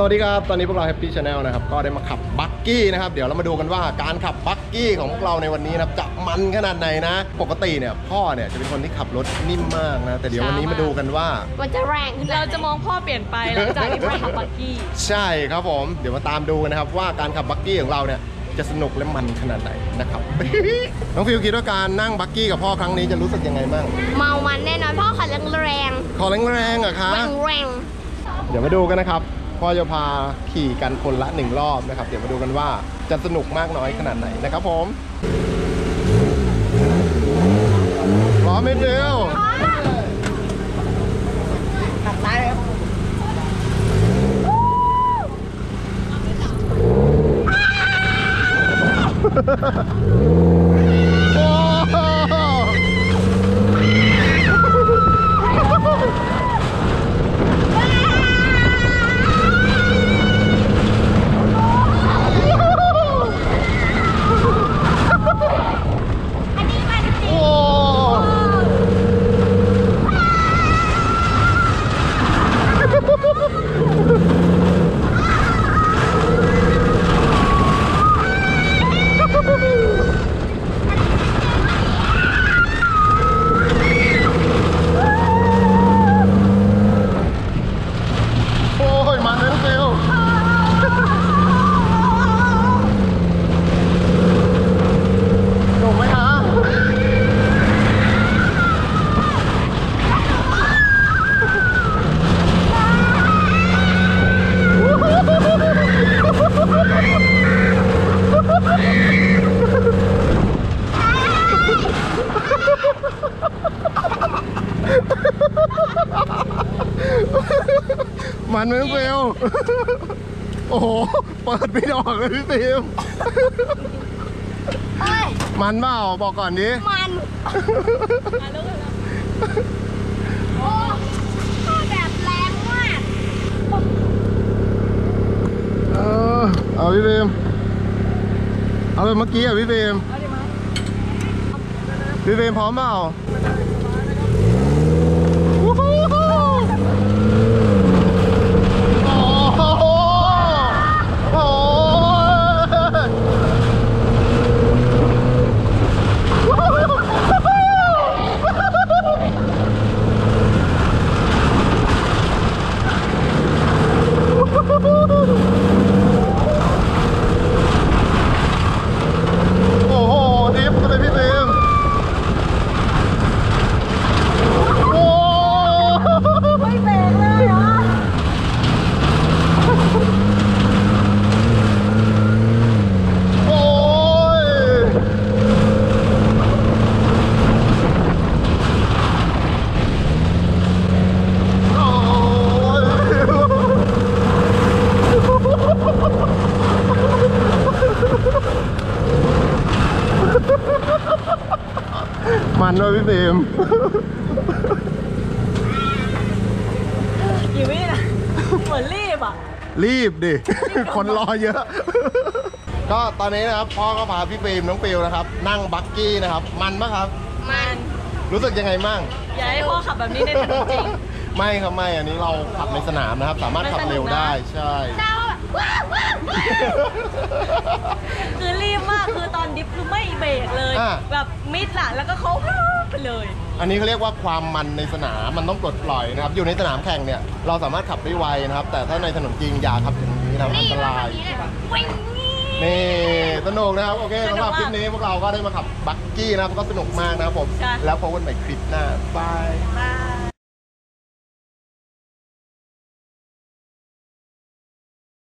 วัสดีครับตอนนี้พวกเรา Happy Channel นะครับก็ได้มาขับบักกี้นะครับเดี๋ยวเรามาดูกันว่าการขับบักกี้ของพวกเราในวันนี้นะครับจะมันขนาดไหนนะปกติเนี่ยพ่อเนี่ยจะเป็นคนที่ขับรถนิ่มมากนะแต่เดี๋ยววันนี้มาดูกันว่ามันจะแรงเราจะมองพ่อเปลี่ยนไปหลังจากที่พ่อขับบักกี้ใช่ครับผมเดี๋ยวมาตามดูนะครับว่าการขับบักกี้ของเราเนี่ยจะสนุกและมันขนาดไหนนะครับ น้องฟิวคิดว่าการนั่งบักกี้กับพ่อครั้งนี้จะรู้สึกยังไงบ้างเมามันแน่นอนพ่อขับแรงขอแรงๆเหรอคะแรงเดี๋ยวมาดูกันนะครับพ่อจะพาขี่กันคนละ1รอบนะครับเดี๋ยวมาดูกันว่าจะสนุกมากน้อยขนาดไหนนะครับผมพร้อมไหมเดียวขับไปมันไม่เฟลโอ้โหเปิดไม่ออกเลยพี่ฟิล์มมันเปล่าบอกก่อนดิมันโอ้แบบแรงมากเอาพี่ฟิล์มเอาแบบเมื่อกี้อ่ะพี่ฟิล์มพี่ฟิล์มพร้อมเปล่ามันด้วยพี่ฟิล์มกี่วินะเหมือนรีบอ่ะรีบดิ คนรอเยอะ ก็ตอนนี้นะครับพ่อก็พาพี่ฟิล์มน้องฟิวนะครับนั่งบักกี้นะครับมันปะครับมันรู้สึกยังไงมั่งอย่าให้พ่อขับแบบนี้ในถนนจริงไม่ครับไม่อันนี้เราขับในสนามนะครับสามารถขับเร็วได้ใช่คือรีบมากคือตอนดิฟคือไม่เบรกเลยแบบมิดหละแล้วก็เขาไปเลยอันนี้เขาเรียกว่าความมันในสนามมันต้องปลดปล่อยนะครับอยู่ในสนามแข่งเนี่ยเราสามารถขับได้ไวนะครับแต่ถ้าในถนนจริงอย่าขับอย่างนี้นะอันตรายนี่สนุกนะครับโอเคสำหรับคลิปนี้พวกเราก็ได้มาขับบักกี้นะครับก็สนุกมากนะครับผมแล้วพบกันใหม่คลิปหน้าบาย